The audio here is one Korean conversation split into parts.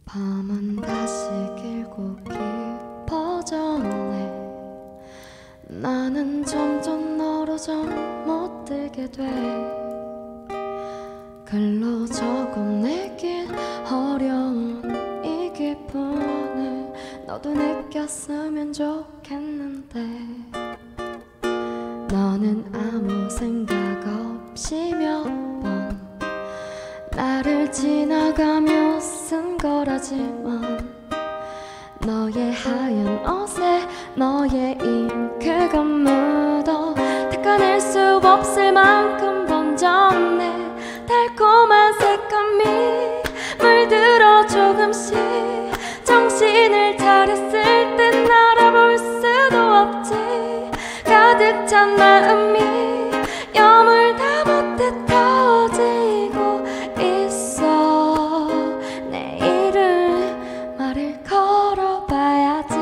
밤은 다시 길고 깊어졌네. 나는 점점 너로 잠 못 들게 돼. 글로 적어내긴 어려운 이 기분을 너도 느꼈으면 좋겠는데, 너는 아무 생각 없이 몇 번 나를 지나가며 쓴 거라지만, 너의 하얀 옷에 너의 잉크가 묻어 닦아낼 수 없을 만큼 번졌네. 달콤한 색감이 물들어 조금씩 정신을 차렸을 땐 알아볼 수도 없지. 가득 찬 마음이 여물다 못해 터지고 있어. 내일은 말을 걸어봐야지.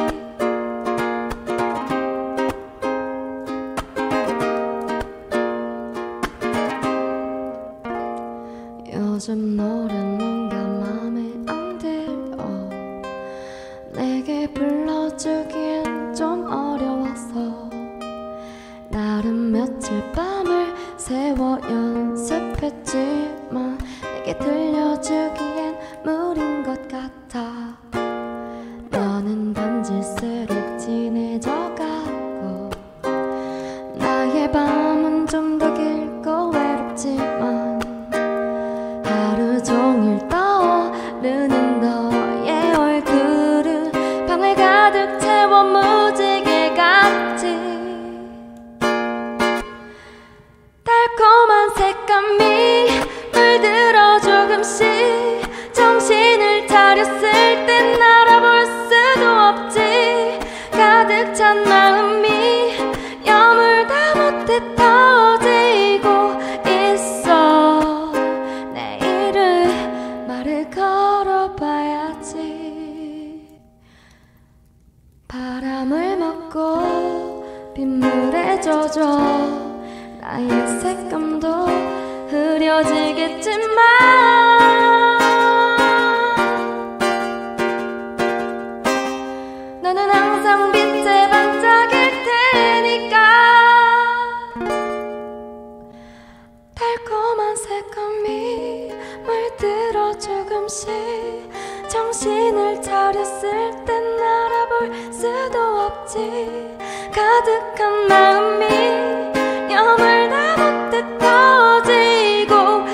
요즘 노래는 뭔가 맘에 안 들어. 내게 불러주기엔 좀 어려워서 나름 며칠 밤을 새워 연습했지만 내게 들려주기엔 무리인 것 같아. 너는 번질수록 진해져가고 나의 밤은 좀 더 길고 외롭지만, 하루 종일 떠오르는 너의 얼굴은 방을 가득 채워 무지개 같지. 달콤한 색감이 물들어 조금씩 정신을 차렸을 땐 알아볼 수도 없지. 가득 찬 마음이 여물다 못해 터지고 있어. 내일은 말을 걸어봐야지. 바람을 맞고 빗물에 젖어 나의 색감도 흐려지겠지만, 너는 항상 빛에 반짝일 테니까. 달콤한 색감이 물들어 조금씩 정신을 차렸을 땐 알아볼 수도 없지. 가득한 마음이 여물다 못해 터지고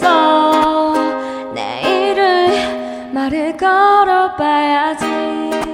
있어. 내일은 말을 걸어봐야지.